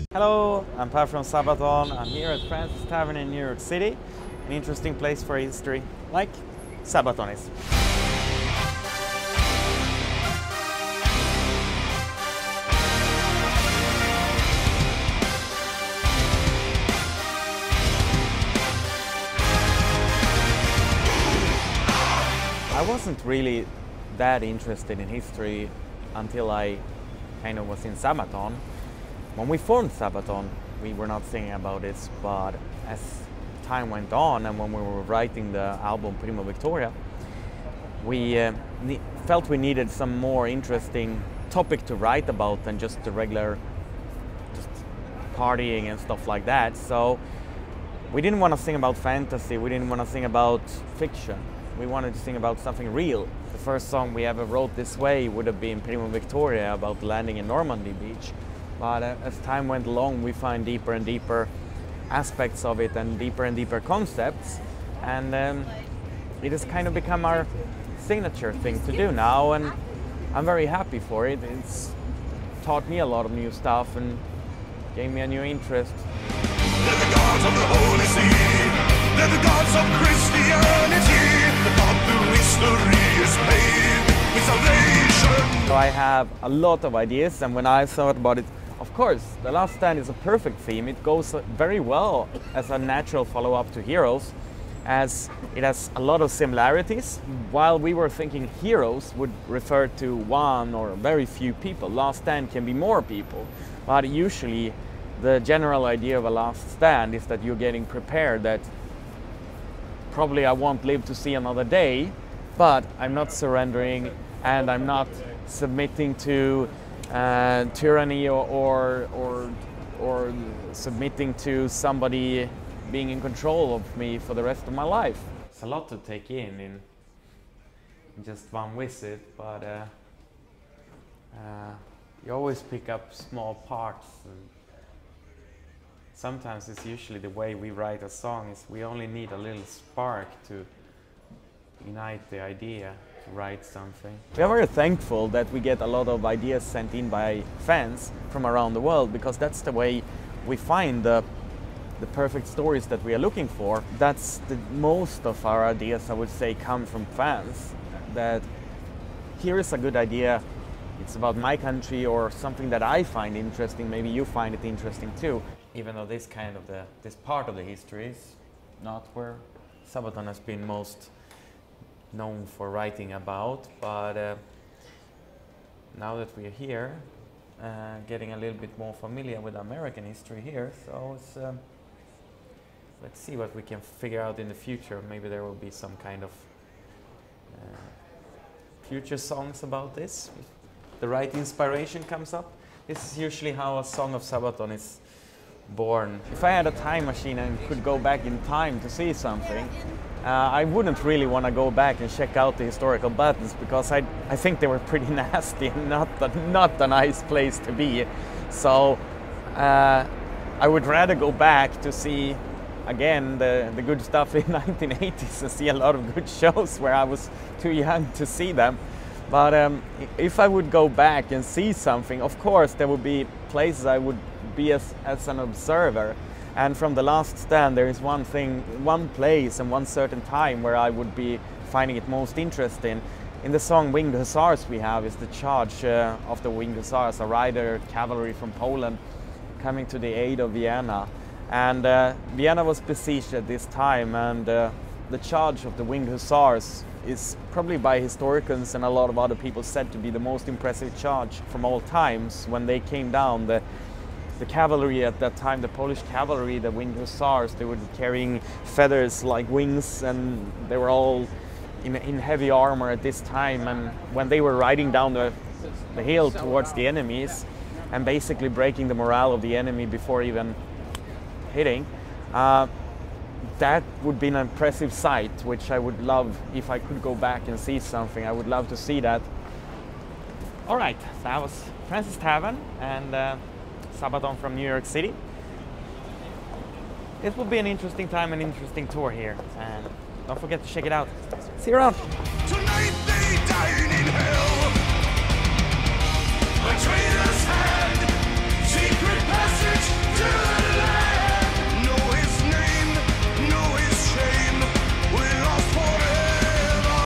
Hello, I'm Per from Sabaton. I'm here at Fraunces Tavern in New York City, an interesting place for history, like Sabaton is. I wasn't really that interested in history until I kind of was in Sabaton. When we formed Sabaton, we were not thinking about this, but as time went on and when we were writing the album Prima Victoria, we felt we needed some more interesting topic to write about than just the regular partying and stuff like that. So we didn't want to sing about fantasy, we didn't want to sing about fiction. We wanted to sing about something real. The first song we ever wrote this way would have been Prima Victoria, about landing in Normandy Beach. But as time went along, we find deeper and deeper aspects of it and deeper concepts. And it has kind of become our signature thing to do now. And I'm very happy for it. It's taught me a lot of new stuff and gave me a new interest. They're the gods of the Holy See. They're the gods of Christianity. The God through history is paid with salvation. So I have a lot of ideas, and when I thought about it, of course, The Last Stand is a perfect theme. It goes very well as a natural follow-up to Heroes, as it has a lot of similarities. While we were thinking Heroes would refer to one or very few people, Last Stand can be more people. But usually the general idea of a last stand is that you're getting prepared that probably I won't live to see another day, but I'm not surrendering and I'm not submitting to tyranny or submitting to somebody being in control of me for the rest of my life. It's a lot to take in just one visit, but you always pick up small parts. And sometimes it's usually the way we write a song is we only need a little spark to ignite the idea to write something. We are very thankful that we get a lot of ideas sent in by fans from around the world, because that's the way we find the perfect stories that we are looking for. That's most of our ideas, I would say, come from fans. That here is a good idea, it's about my country or something that I find interesting, maybe you find it interesting too. Even though this part of the history is not where Sabaton has been most known for writing about, but now that we're here, getting a little bit more familiar with American history here, so it's, let's see what we can figure out in the future. Maybe there will be some kind of future songs about this. If the right inspiration comes up. This is usually how a song of Sabaton is born. If I had a time machine and could go back in time to see something, I wouldn't really want to go back and check out the historical battles, because I think they were pretty nasty and not a nice place to be. So I would rather go back to see again the good stuff in 1980s and see a lot of good shows where I was too young to see them. But if I would go back and see something, of course there would be places I would be as an observer. And from The Last Stand there is one place and one certain time where I would be finding it most interesting. In the song Winged Hussars we have is the charge of the Winged Hussars, a rider cavalry from Poland coming to the aid of Vienna. And Vienna was besieged at this time, and the charge of the Winged Hussars is probably by historians and a lot of other people said to be the most impressive charge from all times. When they came down, the cavalry at that time, the Polish cavalry, the Winged Hussars, they were carrying feathers like wings, and they were all in heavy armor at this time. And when they were riding down the hill towards the enemies and basically breaking the morale of the enemy before even hitting, that would be an impressive sight, which I would love if I could go back and see something. I would love to see that. All right, so that was Fraunces Tavern and Sabaton from New York City. It will be an interesting time, an interesting tour here, and don't forget to check it out. See you around. Tonight they die.